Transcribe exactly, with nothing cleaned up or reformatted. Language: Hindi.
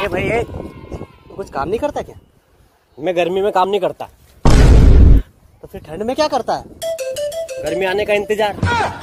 ए भाई ए, तू कुछ काम नहीं करता क्या? मैं गर्मी में काम नहीं करता। तो फिर ठंड में क्या करता है? गर्मी आने का इंतजार।